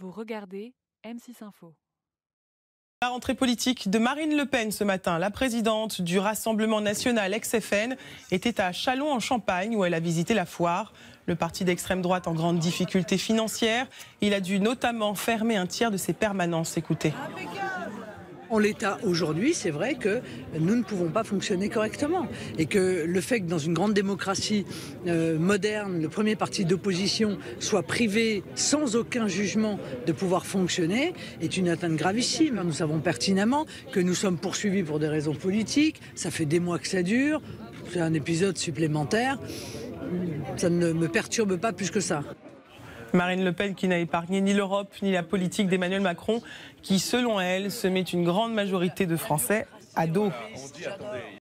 Vous regardez M6 Info. La rentrée politique de Marine Le Pen ce matin. La présidente du Rassemblement national ex-FN était à Châlons-en-Champagne où elle a visité la foire. Le parti d'extrême droite en grande difficulté financière. Il a dû notamment fermer un tiers de ses permanences. Écoutez. En l'état aujourd'hui, c'est vrai que nous ne pouvons pas fonctionner correctement. Et que le fait que dans une grande démocratie moderne, le premier parti d'opposition soit privé sans aucun jugement de pouvoir fonctionner est une atteinte gravissime. Nous savons pertinemment que nous sommes poursuivis pour des raisons politiques. Ça fait des mois que ça dure. C'est un épisode supplémentaire. Ça ne me perturbe pas plus que ça. Marine Le Pen qui n'a épargné ni l'Europe ni la politique d'Emmanuel Macron qui, selon elle, se met une grande majorité de Français à dos.